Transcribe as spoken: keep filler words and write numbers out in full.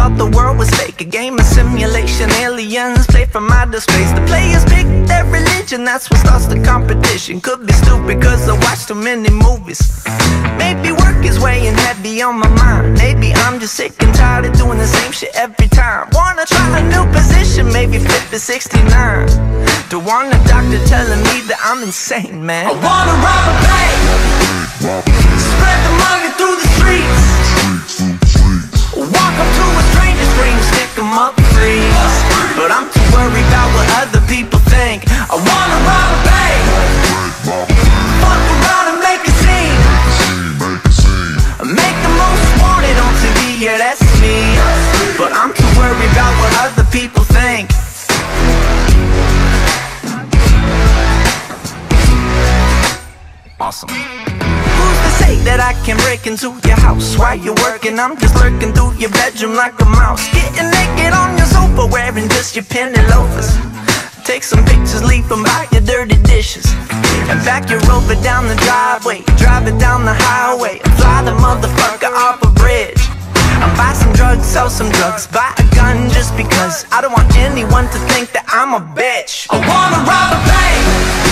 thought the world was fake, a game of simulation, aliens play from outer space. The players pick their religion, that's what starts the competition. Could be stupid cause I watch too many movies. Maybe work is weighing heavy on my mind. Maybe I'm just sick and tired of doing the same shit every time. Wanna try a new position, maybe flip to sixty-nine. Don't want a doctor telling me that I'm insane, man. I wanna rob a bank, spread the money through the streets, walk up to a stranger, scream, stick 'em up, freeze. But I'm too worried about what other people think. I wanna rob a bank, fuck around and make a scene, make the most wanted on T V, yeah that's me. But I'm too worried about what other people think. Awesome. Who's to say that I can break into your house while you're working? I'm just lurking through your bedroom like a mouse, getting naked on your sofa, wearing just your penny loafers. Take some pictures, leave them by your dirty dishes, and back your Rover down the driveway, drive it down the highway, fly the motherfucker off a bridge. I'll buy some drugs, sell some drugs, buy a gun just because I don't want anyone to think that I'm a bitch. I wanna rob a bank,